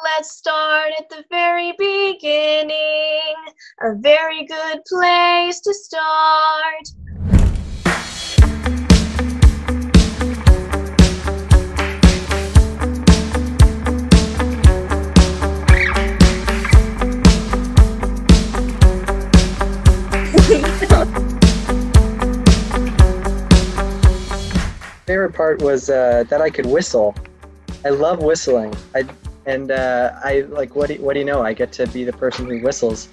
Let's start at the very beginning. A very good place to start. Favorite part was that I could whistle. I love whistling. I like, what do you know? I get to be the person who whistles.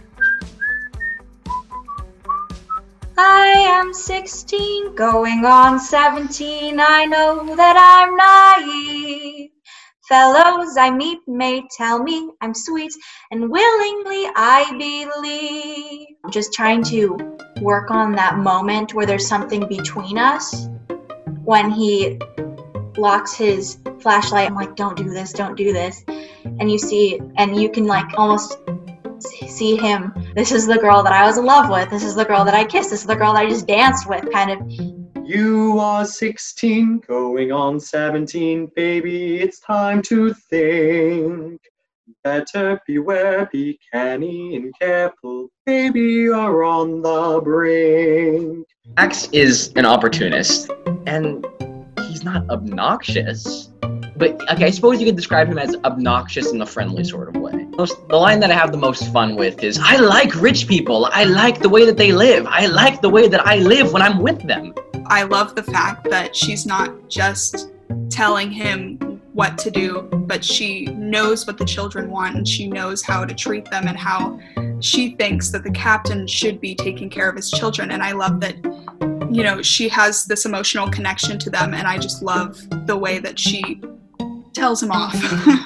I am 16, going on 17. I know that I'm naive. Fellows I meet may tell me I'm sweet, and willingly I believe. I'm just trying to work on that moment where there's something between us. When he locks his flashlight, I'm like, don't do this, don't do this. And you see, and you can like almost see him. This is the girl that I was in love with. This is the girl that I kissed. This is the girl that I just danced with, kind of. You are 16, going on 17, baby, it's time to think. Better beware, be canny and careful, baby, you're on the brink. Max is an opportunist, and he's not obnoxious, but okay, I suppose you could describe him as obnoxious in a friendly sort of way. The line that I have the most fun with is, I like rich people, I like the way that they live, I like the way that I live when I'm with them. I love the fact that she's not just telling him what to do, but she knows what the children want, and she knows how to treat them, and how she thinks that the captain should be taking care of his children. And I love that, you know, she has this emotional connection to them, and I just love the way that she tells him off.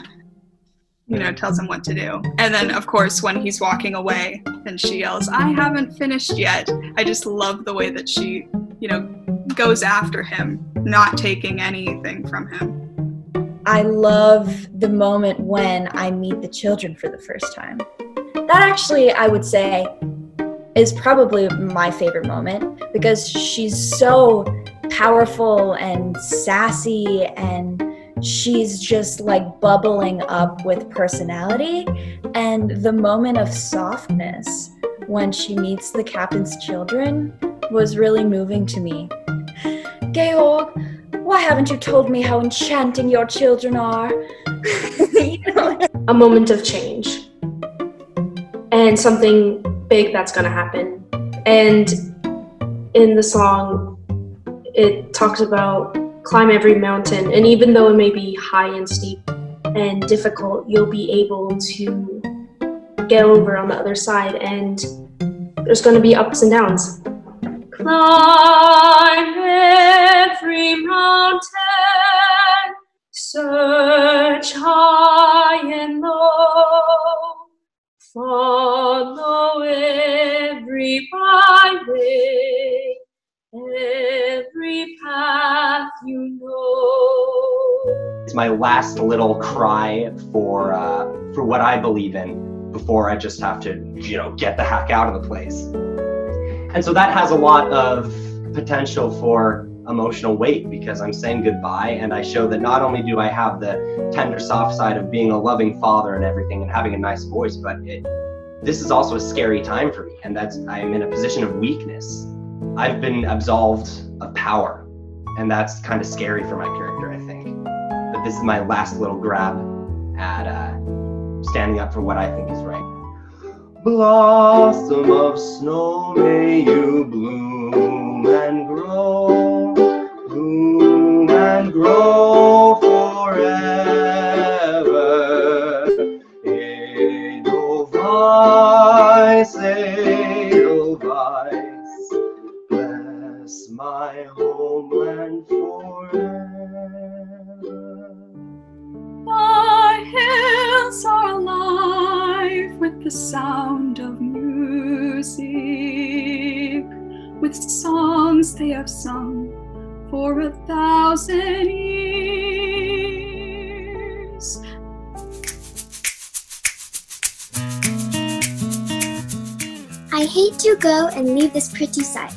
You know, tells him what to do. And then, of course, when he's walking away and she yells, I haven't finished yet. I just love the way that she, you know, goes after him, not taking anything from him. I love the moment when I meet the children for the first time. That actually, I would say, is probably my favorite moment, because she's so powerful and sassy, and she's just like bubbling up with personality. And the moment of softness when she meets the captain's children was really moving to me. Georg, why haven't you told me how enchanting your children are? You know? A moment of change and something big that's going to happen. And in the song, it talks about climb every mountain, and even though it may be high and steep and difficult, you'll be able to get over on the other side, and there's going to be ups and downs. Climb every mountain, search high and low, follow every byway, every path you know. It's my last little cry for what I believe in before I just have to, you know, get the heck out of the place. And so that has a lot of potential for emotional weight, because I'm saying goodbye, and I show that not only do I have the tender, soft side of being a loving father and everything and having a nice voice, but this is also a scary time for me, and I'm in a position of weakness. I've been absolved of power, and that's kind of scary for my character, I think. But this is my last little grab at standing up for what I think is right. Blossom of snow, may you bloom and grow forever. Edelweiss, Edelweiss, bless my homeland forever. Our hills are alive with the sound of music, with songs they have sung for 1,000 years. I hate to go and leave this pretty sight.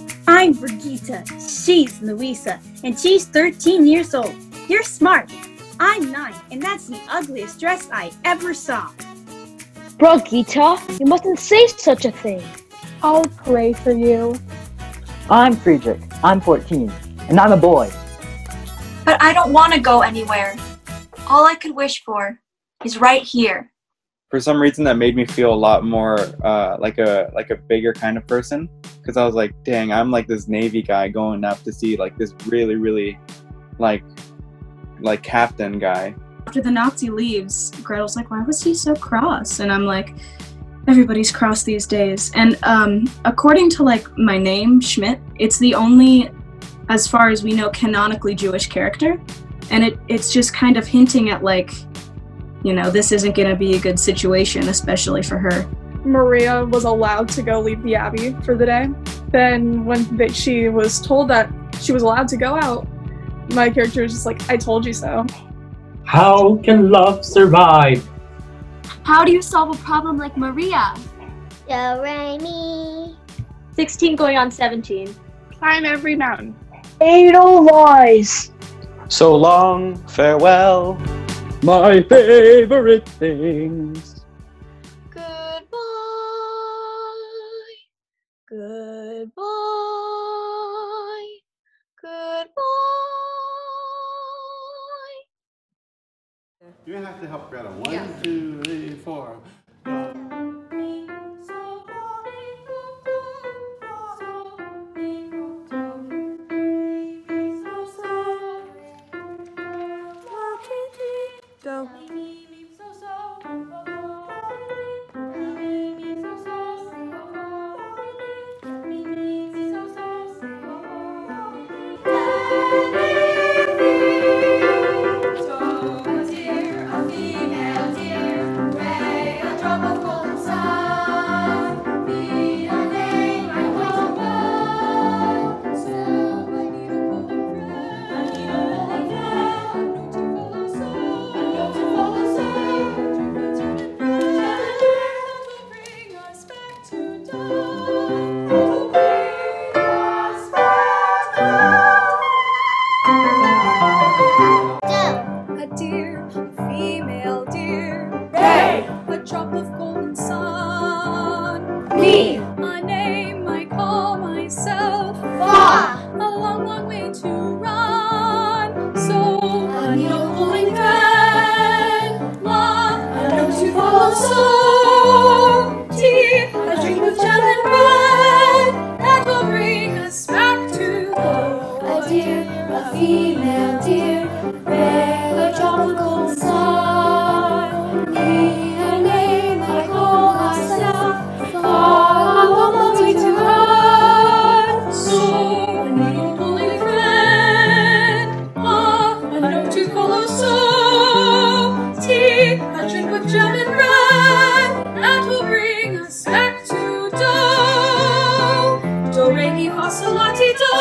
I'm Brigitte. She's Louisa, and she's 13 years old. You're smart. I'm 9, and that's the ugliest dress I ever saw. Brigitte, you mustn't say such a thing. I'll pray for you. I'm Friedrich. I'm 14, and I'm a boy. But I don't want to go anywhere. All I could wish for is right here. For some reason, that made me feel a lot more like a bigger kind of person, because I was like, dang, I'm like this Navy guy going up to see like this really like captain guy. After the Nazi leaves, Gretel's like, why was he so cross? And I'm like, everybody's cross these days. And according to like my name, Schmidt, it's the only, as far as we know, canonically Jewish character. And it's just kind of hinting at like, you know, this isn't going to be a good situation, especially for her. Maria was allowed to go leave the Abbey for the day. Then when she was told that she was allowed to go out, my character was just like, I told you so. How can love survive? How do you solve a problem like Maria? Do, re, mi. 16 going on 17. Climb every mountain. Edelweiss. So long, farewell. My favorite things. Goodbye. Goodbye. Goodbye. You have to help Greta. 1, 2, 3, 4. Do, re, mi, fa, sol, la, ti, do.